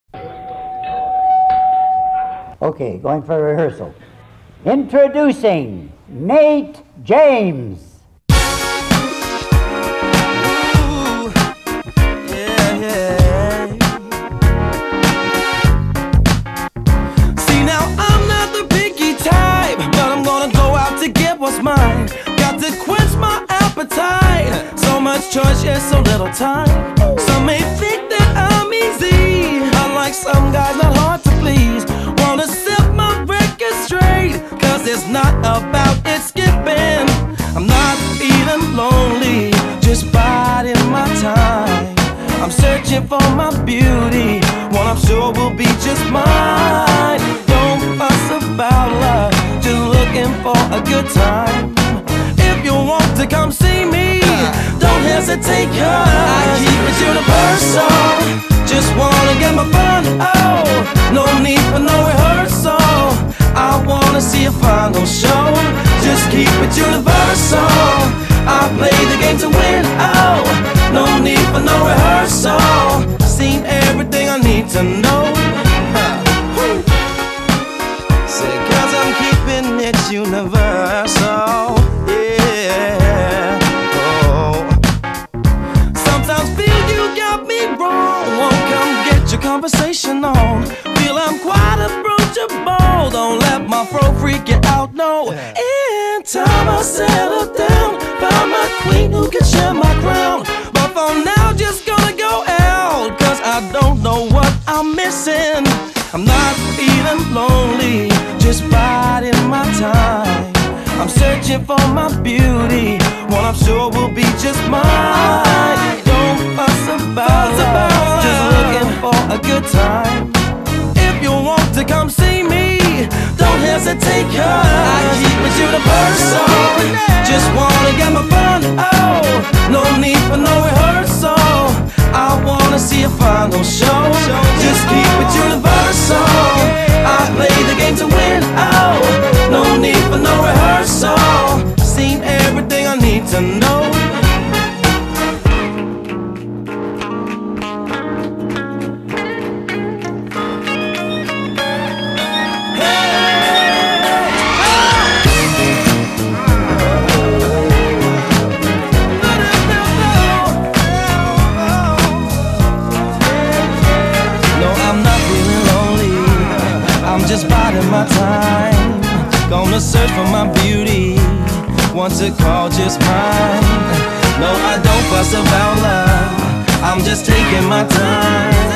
Okay, going for rehearsal. Introducing Nate James. What's mine? Got to quench my appetite. So much choice, yet so little time. Some may think that I'm easy. Unlike some guys, not hard to please. Wanna set my record straight, cause it's not about it skipping. I'm not feeling lonely, just biding my time. I'm searching for my beauty, one I'm sure will be just mine. Don't fuss about love, just looking for a good time. If you want to come see me, don't hesitate, cause I keep it universal. Just wanna get my fun, oh, no need for no rehearsal. I wanna see a final show, just keep it universal. I play the game to win, oh, no need for no rehearsal. Seen everything I need to know. Cause I'm keeping it universal, yeah. Oh. Sometimes feel you got me wrong, won't come get your conversation on. Feel I'm quite approachable, don't let my fro freak it out, no. In time I'll settle down, find my queen who can share my crown. But for now just gonna go out, cause I don't know what I'm missing. I'm not feeling lonely, just biding my time. I'm searching for my beauty, one I'm sure will be just mine. Don't fuss about love, just looking for a good time. If you want to come see me, don't hesitate, cause I keep it universal. Just wanna get my fun, oh, no need for no rehearsal. I wanna see a final show, just keep it universal. I play the game to win, oh, no need for no rehearsal. Seen everything I need to know. Just biding my time, gonna search for my beauty, want to call just mine. No, I don't fuss about love, I'm just taking my time.